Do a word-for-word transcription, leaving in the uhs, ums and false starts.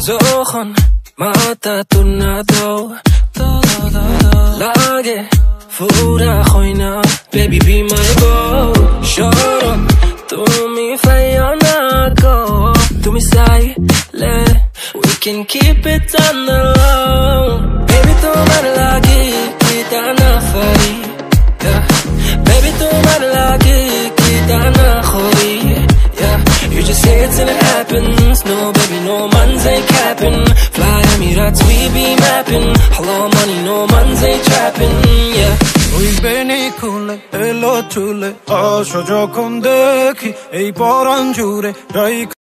যখন মাথা তুনাদো লাগে ফুরা হয় না baby be my boy শরম তুমি ফাইও না গো তুমি চাইলে we can keep it on the low baby তোমার লাগি কিতা না ফারি baby তোমার লাগি কিতা না খরি you just say it till it happens no baby no man's ain't capping fly Emirates we be mapping hello money no man's ain't trapping yeah ওই বেনি খুলে এলো চুলে আসো যখন দেখি এই পরাণ জুড়ে